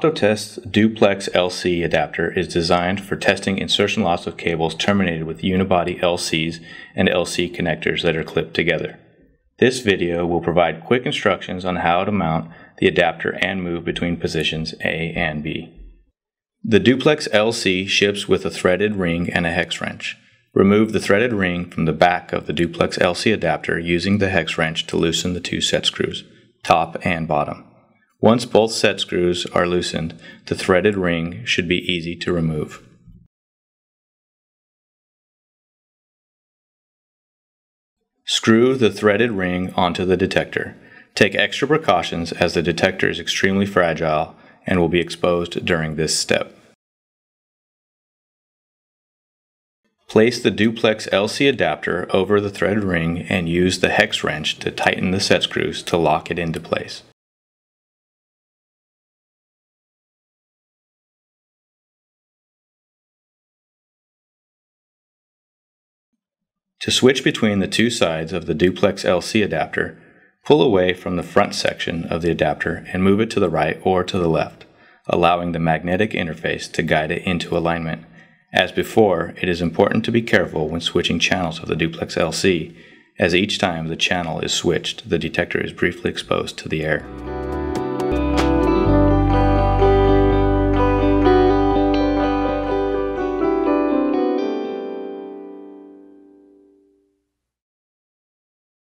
OptoTest's Duplex LC adapter is designed for testing insertion loss of cables terminated with Unibody LCs and LC connectors that are clipped together. This video will provide quick instructions on how to mount the adapter and move between positions A and B. The Duplex LC ships with a threaded ring and a hex wrench. Remove the threaded ring from the back of the Duplex LC adapter using the hex wrench to loosen the two set screws, top and bottom. Once both set screws are loosened, the threaded ring should be easy to remove. Screw the threaded ring onto the detector. Take extra precautions as the detector is extremely fragile and will be exposed during this step. Place the Duplex LC adapter over the threaded ring and use the hex wrench to tighten the set screws to lock it into place. To switch between the two sides of the Duplex LC adapter, pull away from the front section of the adapter and move it to the right or to the left, allowing the magnetic interface to guide it into alignment. As before, it is important to be careful when switching channels of the Duplex LC, as each time the channel is switched, the detector is briefly exposed to the air.